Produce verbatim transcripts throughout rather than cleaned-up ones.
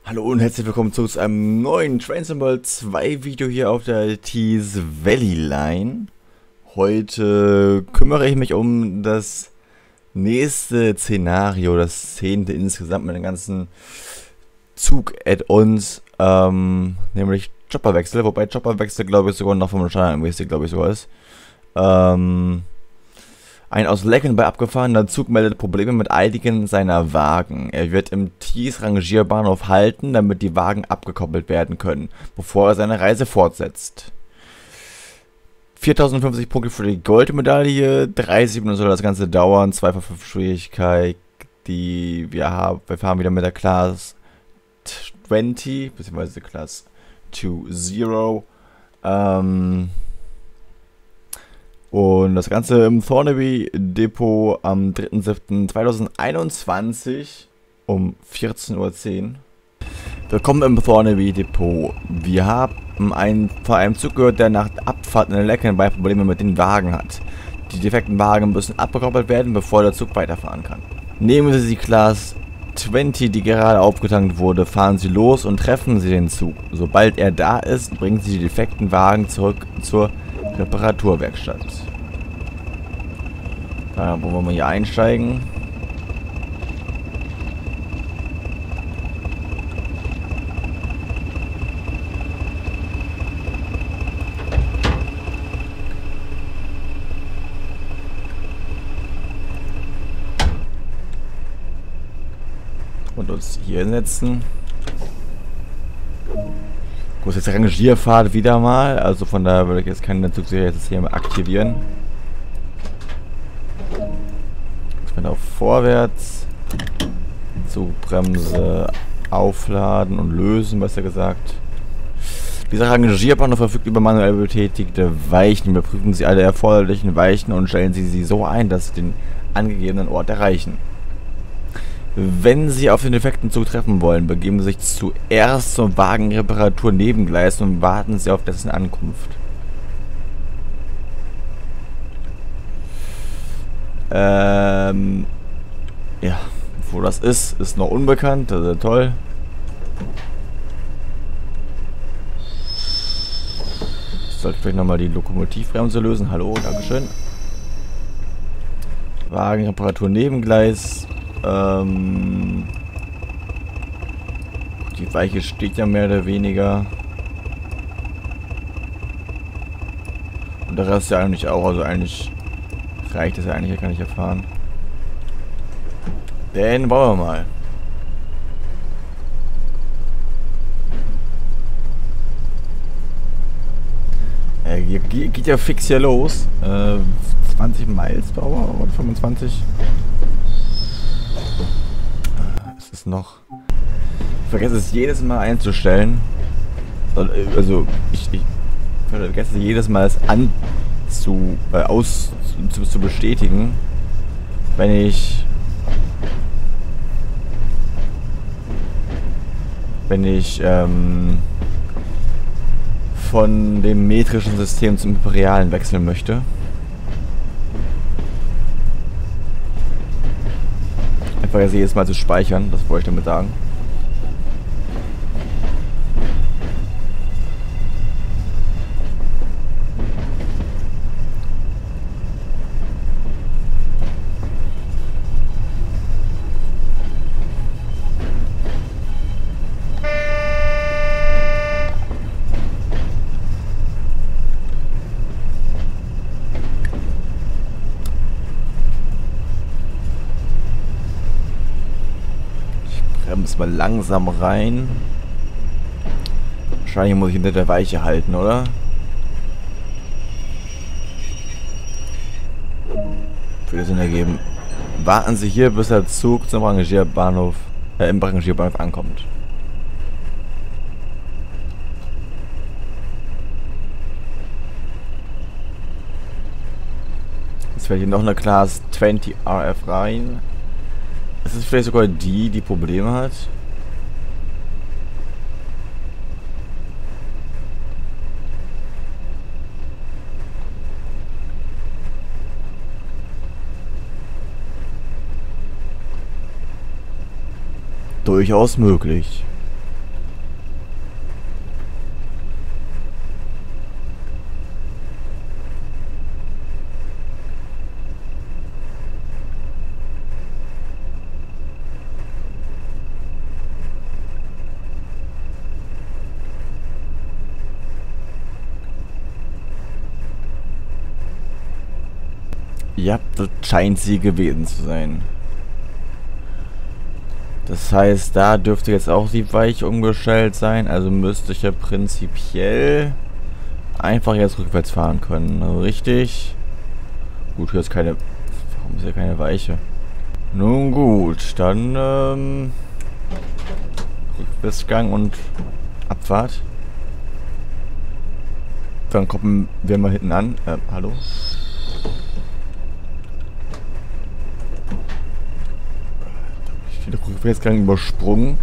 Hallo und herzlich willkommen zu einem neuen Train Symbol zwei Video hier auf der Tees Valley Line. Heute kümmere ich mich um das nächste Szenario, das zehnte insgesamt mit den ganzen Zug-Add-ons, ähm, nämlich Chopperwechsel, wobei Chopperwechsel glaube ich sogar noch vom Standardmäßig, glaube ich sogar ist. Ähm... Ein aus Leckenby abgefahrener Zug meldet Probleme mit einigen seiner Wagen. Er wird im Tees Rangierbahnhof halten, damit die Wagen abgekoppelt werden können, bevor er seine Reise fortsetzt. viertausendfünfzig Punkte für die Goldmedaille, dreißig Minuten soll das Ganze dauern, zwei von fünf Schwierigkeit, die wir haben. Wir fahren wieder mit der Class zwanzig, beziehungsweise Class zwanzig. Ähm... Und das Ganze im Thornaby Depot am dritten siebten zweitausendeinundzwanzig um vierzehn Uhr zehn. Willkommen im Thornaby Depot. Wir haben einen, von einem Zug gehört, der nach Abfahrt in der Leckenby Probleme mit den Wagen hat. Die defekten Wagen müssen abgekoppelt werden, bevor der Zug weiterfahren kann. Nehmen Sie die Class zwanzig, die gerade aufgetankt wurde, fahren Sie los und treffen Sie den Zug. Sobald er da ist, bringen Sie die defekten Wagen zurück zur Reparaturwerkstatt. Da wollen wir mal hier einsteigen. Und uns hier hinsetzen. Gut, jetzt Rangierfahrt wieder mal, also von daher würde ich jetzt keine Zugserie jetzt hier mal aktivieren. Ich bin auf Vorwärts, Zugbremse aufladen und lösen, besser gesagt. Dieser Rangierbahnhof verfügt über manuell betätigte Weichen. Überprüfen Sie alle erforderlichen Weichen und stellen Sie sie so ein, dass Sie den angegebenen Ort erreichen. Wenn Sie auf den defekten Zug treffen wollen, begeben Sie sich zuerst zum Wagenreparatur-Nebengleis und warten Sie auf dessen Ankunft. Ähm, ja, wo das ist, ist noch unbekannt, das ist toll. Ich sollte vielleicht nochmal die Lokomotivbremse lösen. Hallo, Dankeschön. Wagenreparatur-Nebengleis. Ähm, die Weiche steht ja mehr oder weniger. Und der Rest ja eigentlich auch, also eigentlich reicht es ja eigentlich, hier kann ich ja fahren. Den wollen wir mal. Äh, geht, geht ja fix hier los. Äh, zwanzig Miles per Hour oder fünfundzwanzig. Ist noch. Ich vergesse es jedes Mal einzustellen. Also ich, ich vergesse jedes Mal es an zu äh, aus zu, zu bestätigen, wenn ich wenn ich ähm, von dem metrischen System zum imperialen wechseln möchte. Ich vergesse jedes Mal zu speichern, das wollte ich damit sagen. Mal langsam rein. Wahrscheinlich muss ich hinter der Weiche halten, oder? Würde Sinn ergeben. Warten Sie hier, bis der Zug zum Rangierbahnhof, äh, im Rangierbahnhof ankommt. Jetzt fällt hier noch eine Class zwanzig R F rein. Es ist vielleicht sogar die, die Probleme hat. Durchaus möglich. Ja, das scheint sie gewesen zu sein. Das heißt, da dürfte jetzt auch die Weiche umgestellt sein. Also müsste ich ja prinzipiell einfach jetzt rückwärts fahren können. Also richtig. Gut, hier ist keine... Warum ist hier keine Weiche? Nun gut, dann ähm, Rückwärtsgang und Abfahrt. Dann kommen wir mal hinten an. Äh, hallo? Der Rückwärtsgang übersprungen.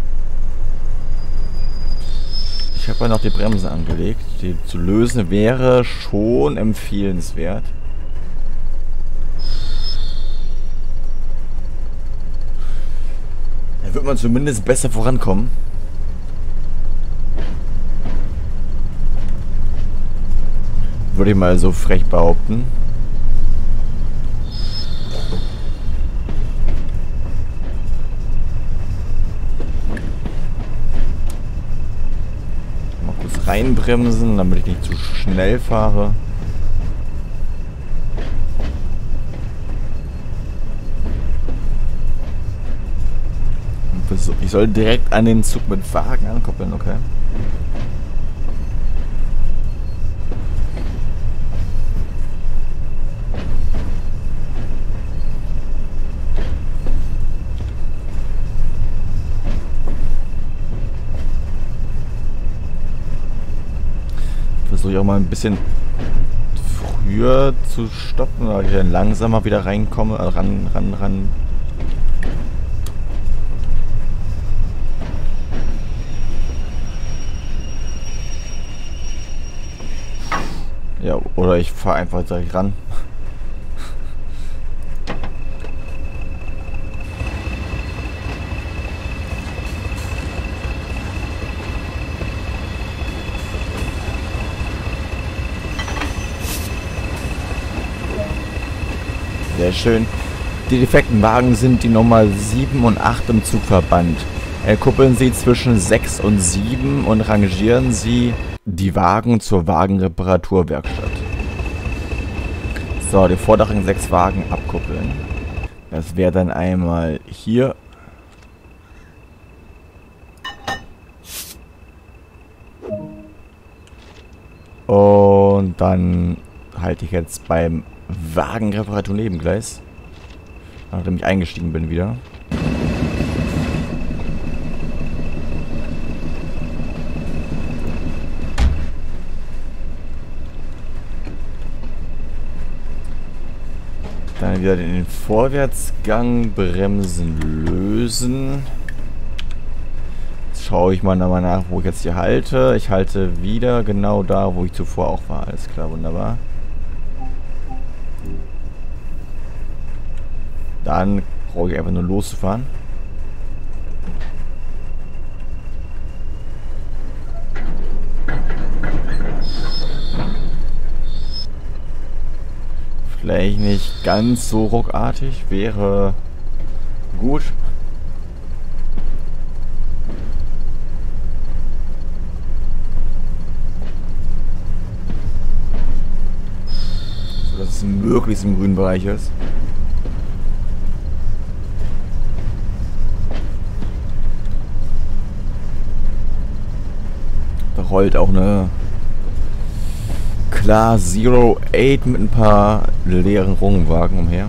Ich habe ja noch die Bremse angelegt. Die zu lösen wäre schon empfehlenswert. Da wird man zumindest besser vorankommen. Würde ich mal so frech behaupten. Reinbremsen, damit ich nicht zu schnell fahre. Ich soll direkt an den Zug mit Wagen ankoppeln, okay. Versuche ich auch mal ein bisschen früher zu stoppen, weil ich dann langsamer wieder reinkomme, äh, ran, ran, ran. Ja, oder ich fahre einfach direkt ran. Sehr schön. Die defekten Wagen sind die Nummer sieben und acht im Zugverband. Kuppeln Sie zwischen sechs und sieben und rangieren Sie die Wagen zur Wagenreparaturwerkstatt. So, die vorderen sechs Wagen abkuppeln. Das wäre dann einmal hier. Und dann halte ich jetzt beim Wagenreparatur Nebengleis, nachdem ich eingestiegen bin wieder. Dann wieder den Vorwärtsgang, Bremsen lösen. Jetzt schaue ich mal nochmal nach, wo ich jetzt hier halte. Ich halte wieder genau da, wo ich zuvor auch war. Alles klar, wunderbar. Dann brauche ich einfach nur loszufahren. Vielleicht nicht ganz so ruckartig, wäre gut. So dass es möglichst im grünen Bereich ist. Da rollt auch eine Class Zero acht mit ein paar leeren Rungwagen umher.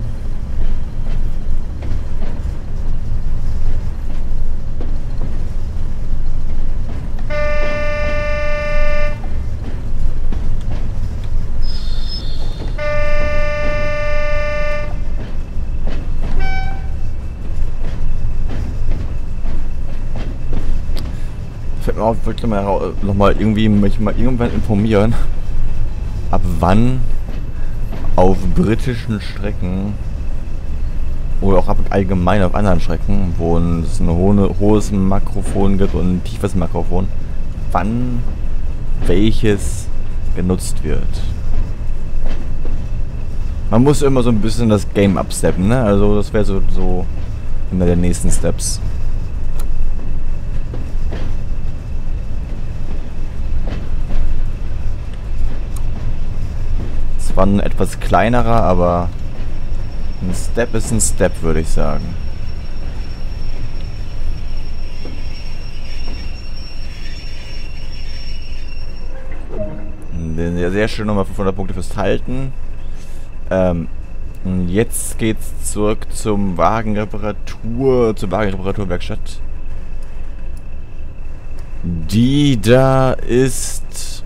Fällt mir auf, ich wollte mal noch mal irgendwie mich mal irgendwann informieren, ab wann auf britischen Strecken oder auch allgemein auf anderen Strecken, wo es ein hohe, hohes Mikrofon gibt und ein tiefes Mikrofon, wann welches genutzt wird. Man muss immer so ein bisschen das Game absteppen, ne? Also das wäre so, so einer der nächsten Steps. War ein etwas kleinerer, aber Ein Step ist ein Step, würde ich sagen. Sehr, sehr schön, nochmal fünfhundert Punkte fürs Halten. Ähm, jetzt geht's zurück zum Wagenreparatur, zur Wagenreparaturwerkstatt. Die da ist...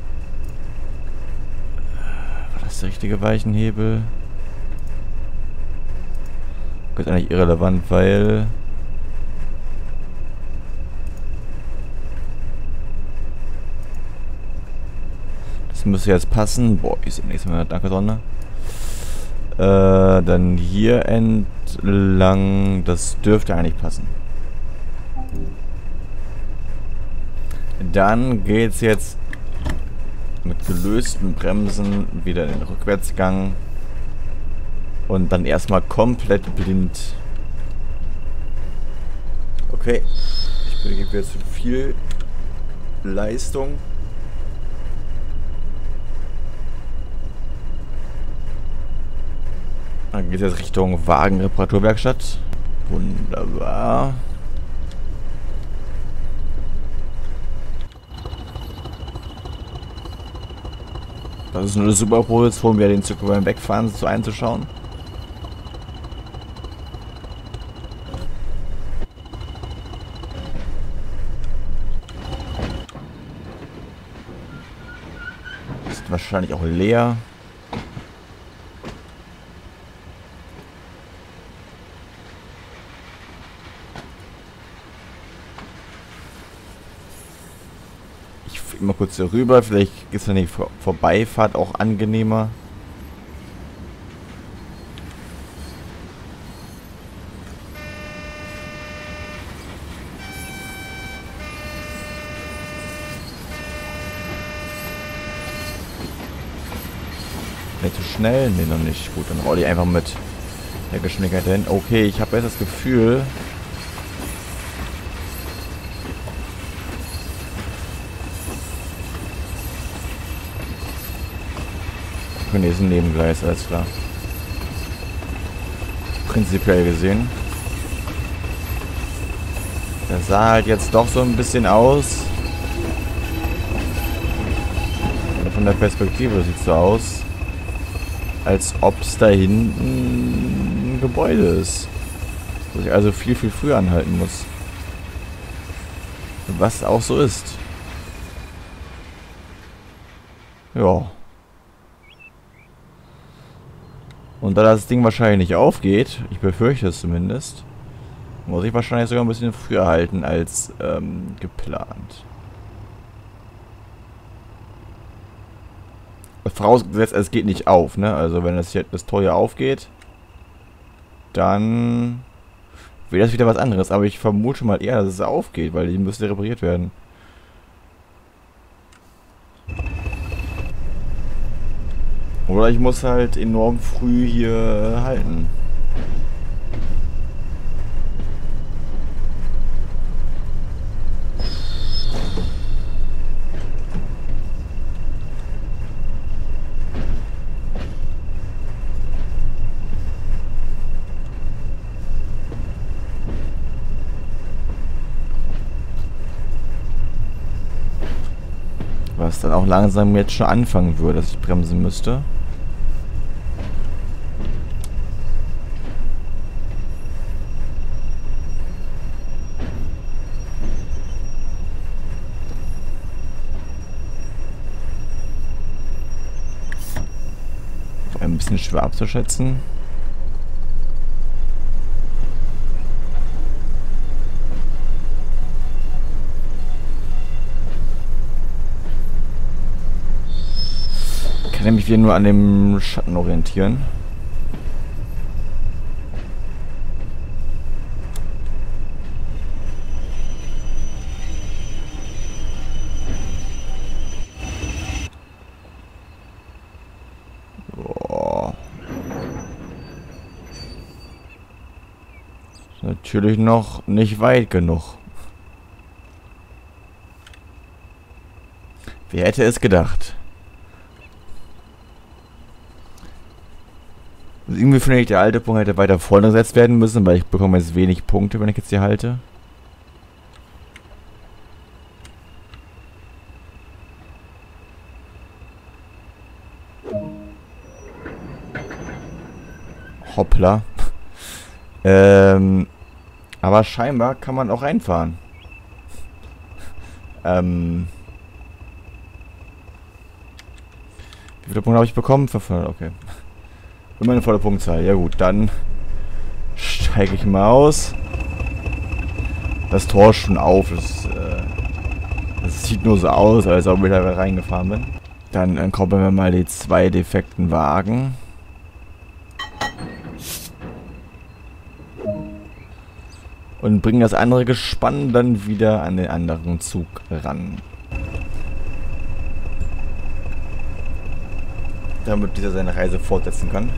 War das der richtige Weichenhebel? Das ist eigentlich irrelevant, weil... Das müsste jetzt passen. Boah, ich sehe nichts mehr. Danke, Sonne. Äh, dann hier entlang. Das dürfte eigentlich passen. Dann geht's jetzt mit gelösten Bremsen wieder in den Rückwärtsgang. Und dann erstmal komplett blind. Okay. Ich bin jetzt zu viel Leistung. Dann geht es jetzt Richtung Wagenreparaturwerkstatt. Wunderbar. Das ist eine super Position, mir den Zug beim Wegfahren so einzuschauen. Ist wahrscheinlich auch leer. Mal kurz hier rüber, vielleicht ist dann die Vor Vorbeifahrt auch angenehmer. Nicht zu schnell? Ne, noch nicht. Gut, dann rolle ich einfach mit der Geschwindigkeit hin. Okay, ich habe jetzt das Gefühl... Okay, ist ein Nebengleis, alles klar. Prinzipiell gesehen. Das sah halt jetzt doch so ein bisschen aus. Von der Perspektive sieht es so aus, als ob es da hinten ein Gebäude ist. Wo ich also viel, viel früher anhalten muss. Was auch so ist. Ja. Und da das Ding wahrscheinlich nicht aufgeht, ich befürchte es zumindest, muss ich wahrscheinlich sogar ein bisschen früher halten als ähm, geplant. Vorausgesetzt, es geht nicht auf, ne? Also wenn das hier das Tor hier aufgeht, dann wäre das wieder was anderes. Aber ich vermute mal eher, dass es aufgeht, weil die müsste repariert werden. Oder ich muss halt enorm früh hier halten. Was dann auch langsam jetzt schon anfangen würde, dass ich bremsen müsste. Ein bisschen schwer abzuschätzen. Ich kann nämlich wieder nur an dem Schatten orientieren. Boah. Ist natürlich noch nicht weit genug. Wer hätte es gedacht? Irgendwie finde ich, der alte Punkt hätte weiter vorne gesetzt werden müssen, weil ich bekomme jetzt wenig Punkte, wenn ich jetzt hier halte. Hoppla. ähm, aber scheinbar kann man auch reinfahren. ähm. Wie viele Punkte habe ich bekommen? fünfhundert, okay. Immer eine volle Punktzahl. Ja gut, dann steige ich mal aus. Das Tor ist schon auf. Das, äh, das sieht nur so aus, als ob ich da reingefahren bin. Dann äh, koppeln wir mal die zwei defekten Wagen. Und bringen das andere Gespann dann wieder an den anderen Zug ran. Damit dieser seine Reise fortsetzen kann.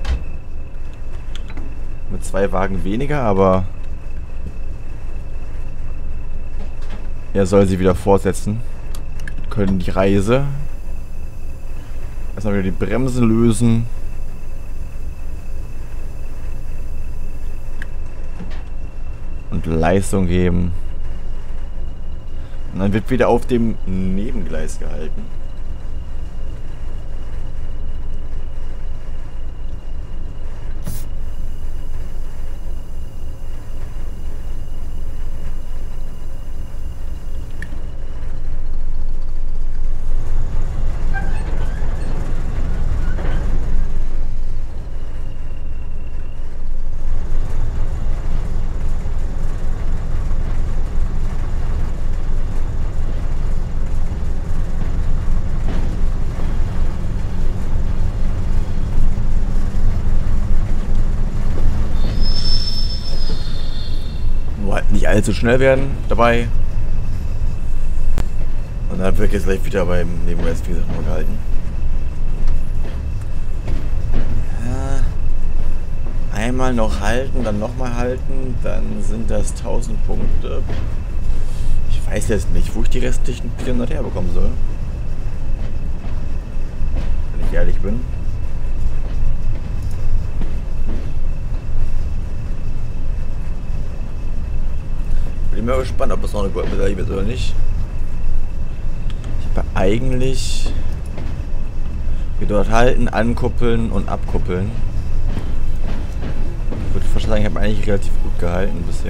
Mit zwei Wagen weniger, aber er soll sie wieder fortsetzen können, die Reise. Erstmal wieder die Bremsen lösen. Und Leistung geben. Und dann wird wieder auf dem Nebengleis gehalten. Nicht allzu schnell werden dabei. Und dann wird jetzt gleich wieder beim Nebengleis, wie gesagt, noch gehalten. Ja. Einmal noch halten, dann nochmal halten, dann sind das tausend Punkte. Ich weiß jetzt nicht, wo ich die restlichen vierhundert herbekommen soll. Wenn ich ehrlich bin. Ich bin mal gespannt, ob es noch eine Goldmedaille wird oder nicht. Ich habe eigentlich wir dort halten, ankuppeln und abkuppeln. Ich würde fast sagen, ich habe eigentlich relativ gut gehalten bisher.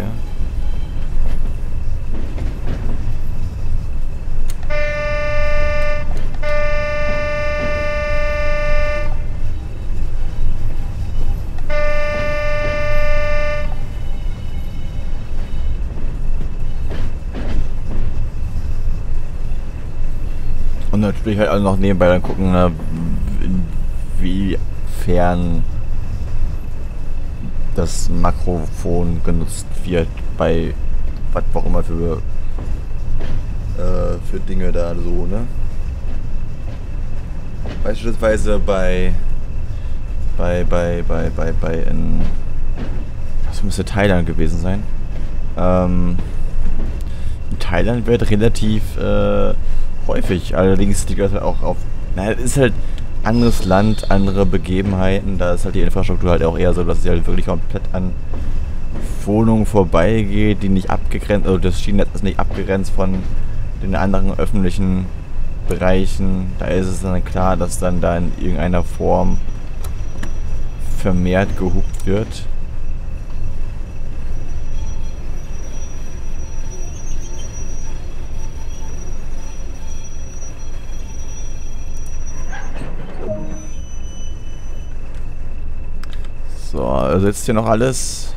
Und natürlich halt auch noch nebenbei dann gucken, ne, inwiefern das Makrofon genutzt wird bei was auch immer für äh, für Dinge da so, ne? Beispielsweise bei bei bei bei bei bei in das müsste Thailand gewesen sein. Ähm, in Thailand wird relativ äh, häufig, allerdings liegt das halt auch auf, naja, es ist halt anderes Land, andere Begebenheiten, da ist halt die Infrastruktur halt auch eher so, dass sie halt wirklich komplett an Wohnungen vorbeigeht, die nicht abgegrenzt, also das Schienennetz ist nicht abgegrenzt von den anderen öffentlichen Bereichen, da ist es dann klar, dass dann da in irgendeiner Form vermehrt gehupt wird. So, also jetzt hier noch alles.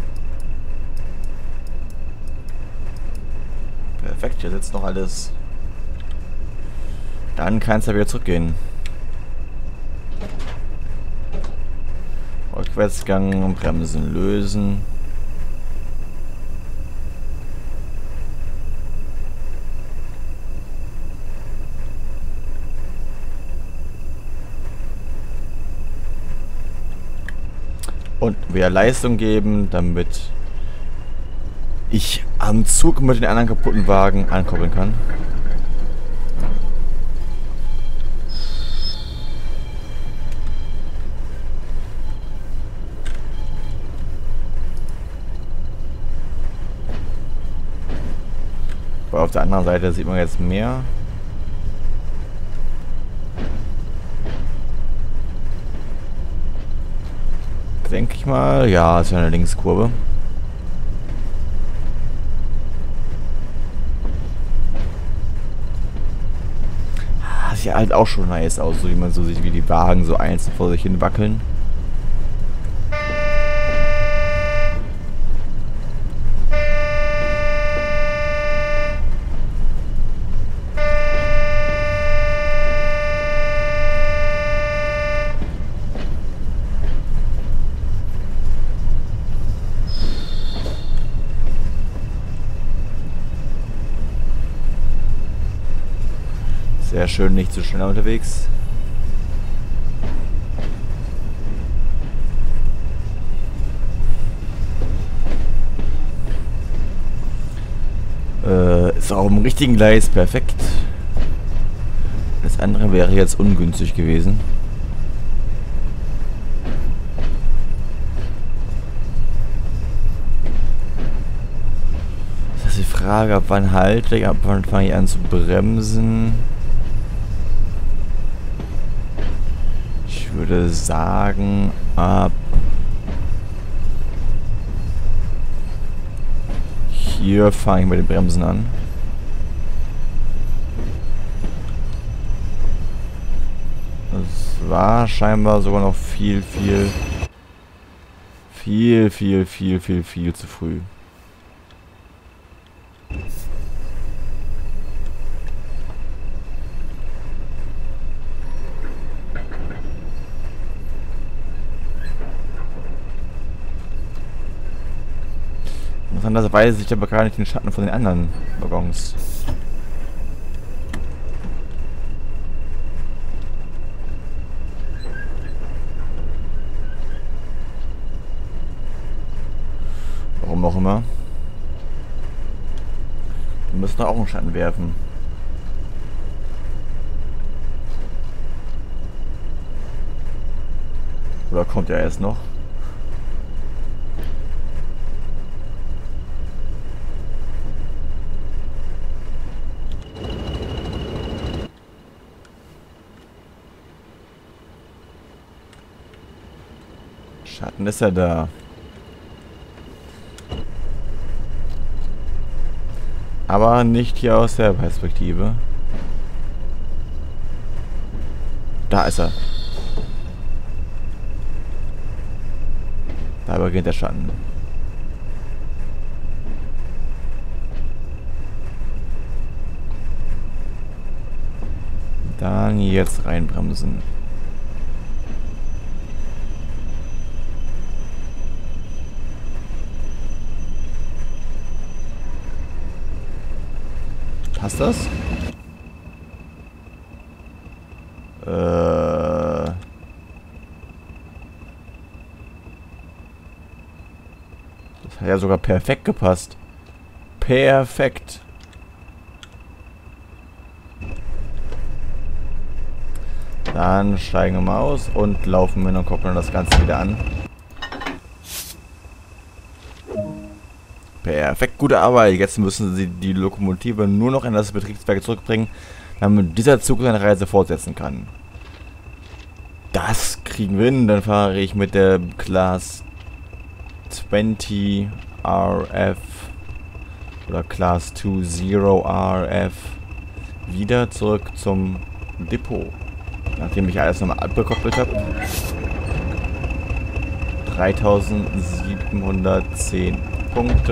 Perfekt, hier sitzt noch alles. Dann kann es ja wieder zurückgehen. Rückwärtsgang, Bremsen lösen. Und wieder Leistung geben, damit ich am Zug mit den anderen kaputten Wagen ankoppeln kann. Aber auf der anderen Seite sieht man jetzt mehr. Denke ich mal. Ja, ist ja eine Linkskurve. Ah, sieht halt auch schon nice aus, so wie man so sieht, wie die Wagen so einzeln vor sich hin wackeln. Sehr schön, nicht zu schnell unterwegs. Äh, ist auch im richtigen Gleis perfekt. Das andere wäre jetzt ungünstig gewesen. Das ist die Frage, ab wann halte ich, ab wann fange ich an zu bremsen. Ich würde sagen, ab hier fange ich mit den Bremsen an. Das war scheinbar sogar noch viel, viel, viel, viel, viel, viel, viel zu früh. Andererweise sieht aber gar nicht den Schatten von den anderen Waggons. Warum auch immer. Wir müssen auch einen Schatten werfen. Oder kommt er erst noch? Schatten ist ja da. Aber nicht hier aus der Perspektive. Da ist er. Da beginnt der Schatten. Dann jetzt reinbremsen. Passt das? Äh. Das hat ja sogar perfekt gepasst. Perfekt. Dann steigen wir mal aus und laufen hin und gucken das Ganze wieder an. Perfekt, gute Arbeit. Jetzt müssen sie die Lokomotive nur noch in das Betriebswerk zurückbringen, damit dieser Zug seine Reise fortsetzen kann. Das kriegen wir hin. Dann fahre ich mit der Class zwanzig R F oder Class zwanzig R F wieder zurück zum Depot. Nachdem ich alles nochmal abgekoppelt habe. dreitausendsiebenhundertzehn Punkte.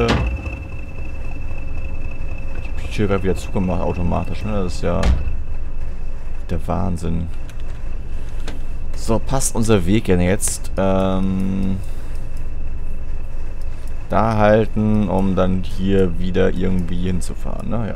Ich habe die Tür gerade wieder zugemacht, automatisch, ne? Das ist ja der Wahnsinn. So, passt unser Weg denn jetzt? Ähm, da halten, um dann hier wieder irgendwie hinzufahren, ne? Ja.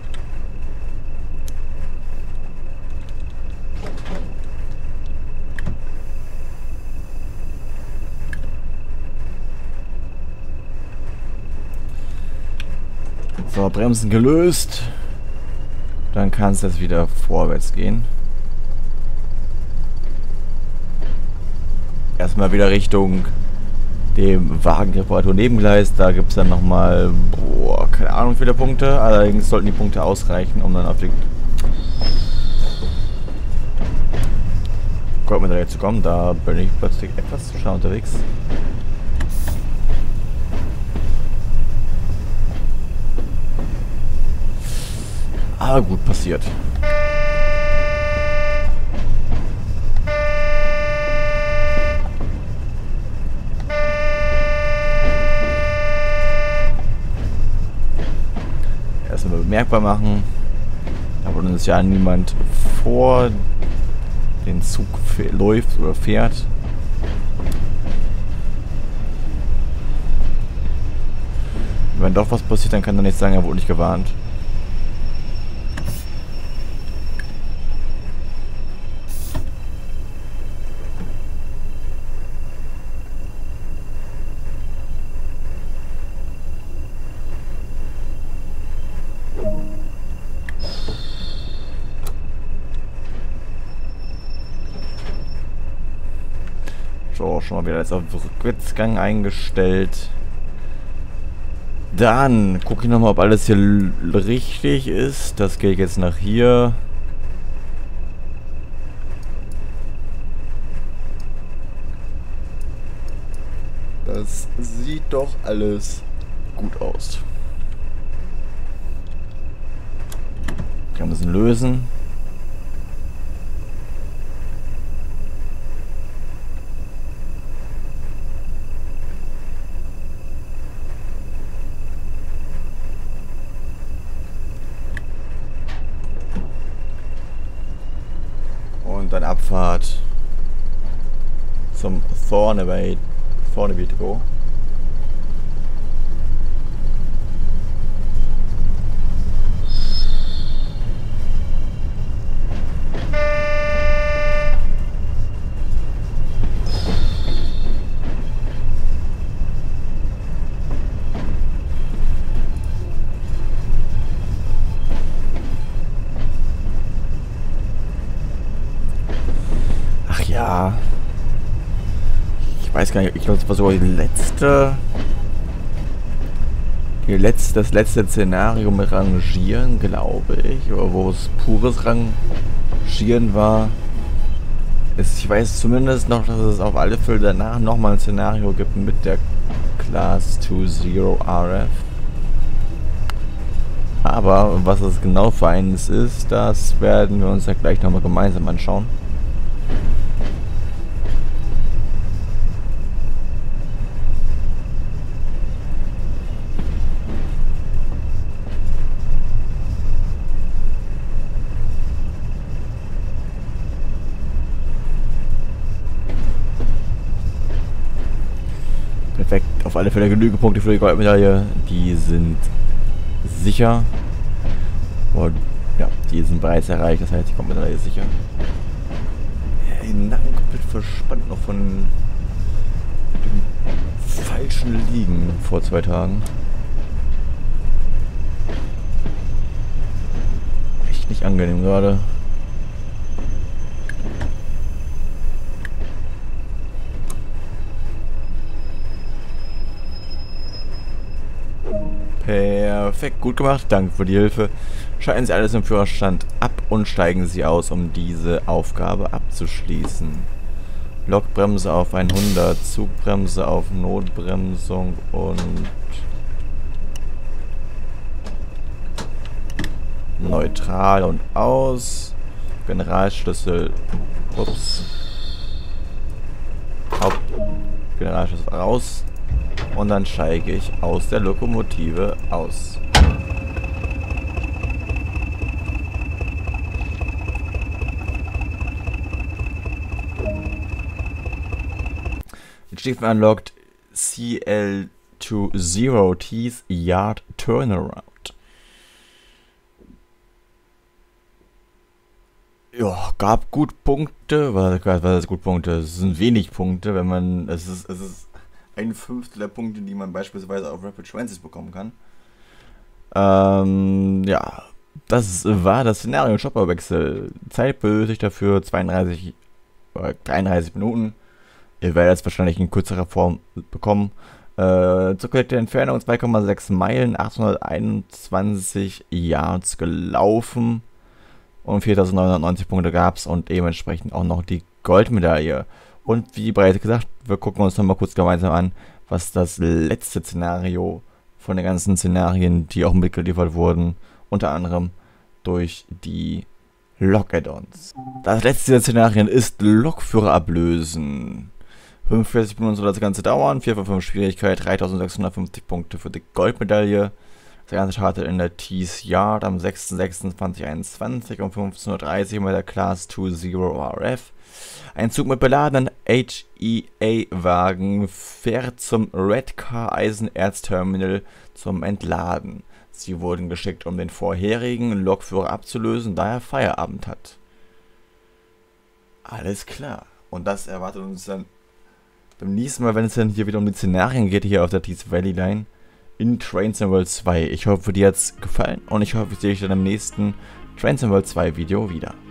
So, Bremsen gelöst. Dann kann es jetzt wieder vorwärts gehen. Erstmal wieder Richtung dem Wagenreparatur Nebengleis. Da gibt es dann nochmal, boah, keine Ahnung wie viele Punkte. Allerdings sollten die Punkte ausreichen, um dann auf die Goldmedaille zu kommen. Da bin ich plötzlich etwas zu schnell unterwegs. Aber gut, passiert. Erstmal bemerkbar machen. Da wurde uns ja niemand vor den Zug läuft oder fährt. Wenn doch was passiert, dann kann er nicht sagen, er wurde nicht gewarnt. So, schon mal wieder jetzt auf Rückwärtsgang eingestellt. Dann gucke ich nochmal, ob alles hier richtig ist. Das geht jetzt nach hier. Das sieht doch alles gut aus. Wir müssen lösen. Und dann Abfahrt zum Thornaway, Thornaway to go. Ja, ich weiß gar nicht, ich glaube, das war sogar die letzte, die letzte, das letzte Szenario mit Rangieren, glaube ich, oder wo es pures Rangieren war. Es, ich weiß zumindest noch, dass es auf alle Fälle danach nochmal ein Szenario gibt mit der Class zwanzig R F. Aber was es genau für eines ist, das werden wir uns ja gleich nochmal gemeinsam anschauen. Perfekt, auf alle Fälle genügend Punkte für die Goldmedaille. Die sind sicher. Und ja, die sind bereits erreicht, das heißt, die Goldmedaille ist sicher. Ja, den Nacken komplett verspannt noch von dem falschen Liegen vor zwei Tagen. Echt nicht angenehm gerade. Perfekt, gut gemacht, danke für die Hilfe. Schalten Sie alles im Führerstand ab und steigen Sie aus, um diese Aufgabe abzuschließen. Lokbremse auf hundert, Zugbremse auf Notbremsung und neutral und aus. Generalschlüssel, ups, Hauptgeneralschlüssel raus. Und dann steige ich aus der Lokomotive aus. Achievement unlocked C L zwanzig T's Yard Turnaround. Ja, gab gut Punkte. Was war das gut Punkte? Es sind wenig Punkte, wenn man. Es ist, es ist ein Fünftel der Punkte, die man beispielsweise auf Rapid Transit bekommen kann. Ähm, ja, das war das Szenario Shopperwechsel. Zeit benötigt dafür zweiunddreißig, äh, dreiunddreißig Minuten. Ihr werdet es wahrscheinlich in kürzerer Form bekommen. Äh, zurückgelegte Entfernung zwei Komma sechs Meilen, achthunderteinundzwanzig Yards gelaufen und viertausendneunhundertneunzig Punkte gab es und dementsprechend auch noch die Goldmedaille. Und wie bereits gesagt, wir gucken uns nochmal kurz gemeinsam an, was das letzte Szenario von den ganzen Szenarien, die auch mitgeliefert wurden, unter anderem durch die Log-Add-ons. Das letzte dieser Szenarien ist Lokführer ablösen. fünfundvierzig Minuten soll das Ganze dauern, vier von fünf Schwierigkeit, dreitausendsechshundertfünfzig Punkte für die Goldmedaille. Das Ganze startet in der Tees Yard am sechster sechster zweitausendeinundzwanzig um fünfzehn Uhr dreißig mit der Class zwei null R F. Ein Zug mit beladenen H E A-Wagen fährt zum Redcar Eisenerz Terminal zum Entladen. Sie wurden geschickt, um den vorherigen Lokführer abzulösen, da er Feierabend hat. Alles klar. Und das erwartet uns dann beim nächsten Mal, wenn es dann hier wieder um die Szenarien geht, hier auf der Tees Valley Line in Trains in World zwei. Ich hoffe, dir hat es gefallen und ich hoffe, ich sehe euch dann im nächsten Trains in World zwei Video wieder.